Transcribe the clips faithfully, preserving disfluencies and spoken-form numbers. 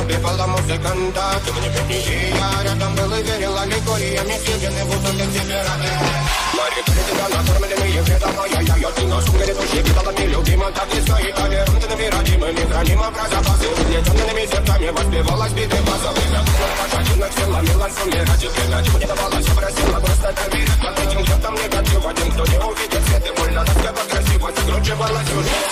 убивала музыканта. Ты мне петни, я рядом был и верила ликориями, съедены бутылки тебе рады. Мари, ты тебя накормленные вредом, моя я, я, ты на шум грядущий, видала нелюбима, так и стоит, а верунтами родимыми, хранима про запасы, угнетенными сердцами воспевалась биты база. Время было пошачено, всем ломила сумме, ради тебя, чего не давала, все просила, просто доверить. Под этим где-то негатив, один, кто не увидит свет, и больно, насколько красиво, закручивала сюжет.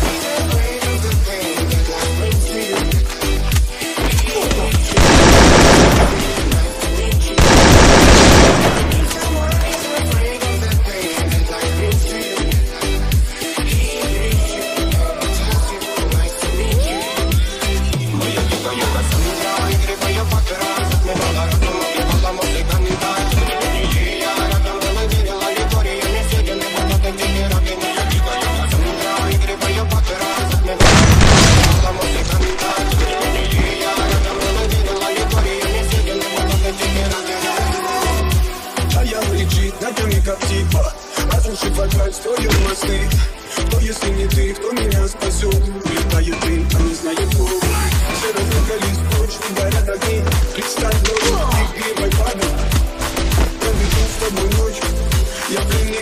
Стою мосты, кто если не ты, кто меня спасет? Летает дым, а не знает кто. Все разыгрались точно, горят огни. Представь, но ты гребай падал. Проведу с тобой ночь, я пленник.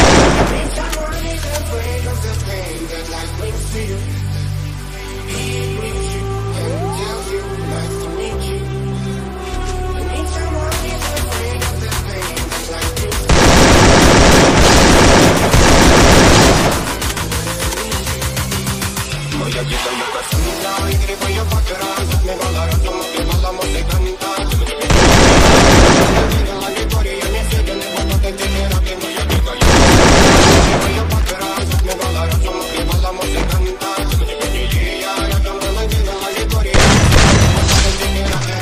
Я где-то я космила, и грибаю по пирам, затмевала разум, убивала музыканта. Ты мне петни, верила ликориями, съедены бутылки тебе рады. Я где-то я грибаю по пирам, затмевала разум, убивала музыканта. Ты мне петни, я рядом был и верила ликориями, съедены бутылки тебе рады.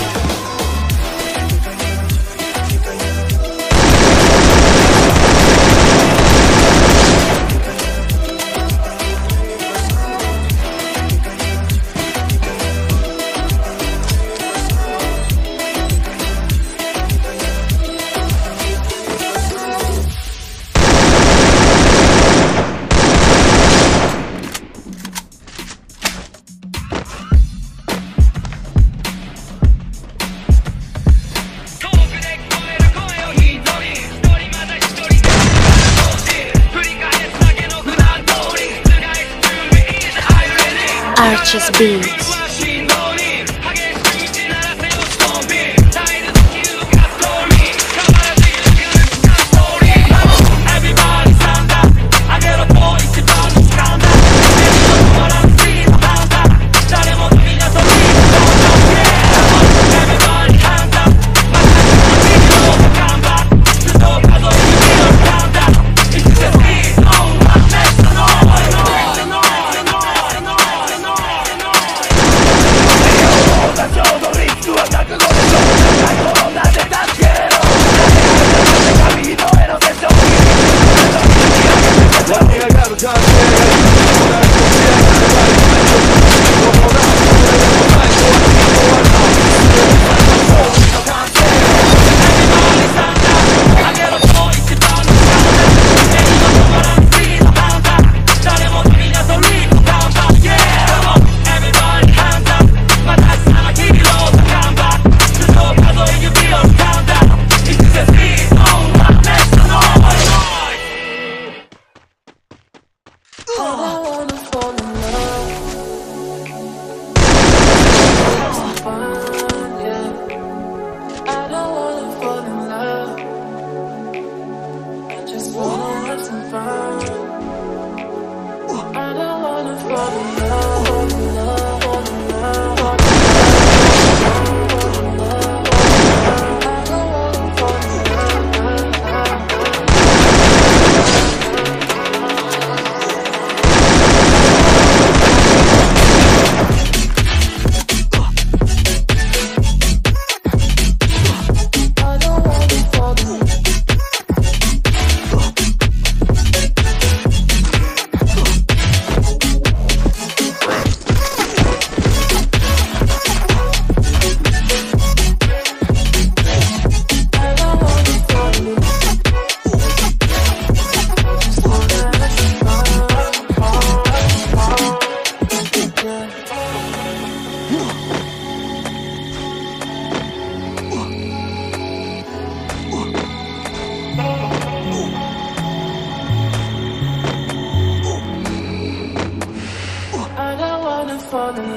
Arches Beats.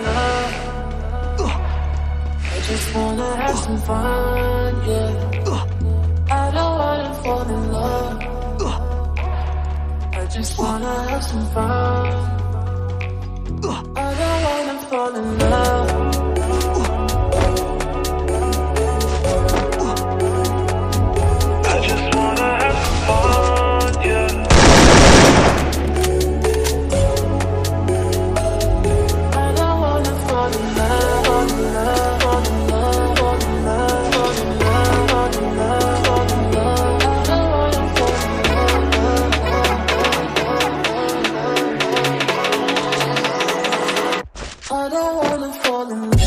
love. I just wanna have some fun, yeah. I don't wanna fall in love. I just wanna have some fun. I don't wanna fall in love. I just wanna have some fun, yeah. I don't wanna fall in love, fall in love, fall in love, fall in love, fall in love, fall in love, fall in love. I don't wanna fall in love. I don't wanna fall in love.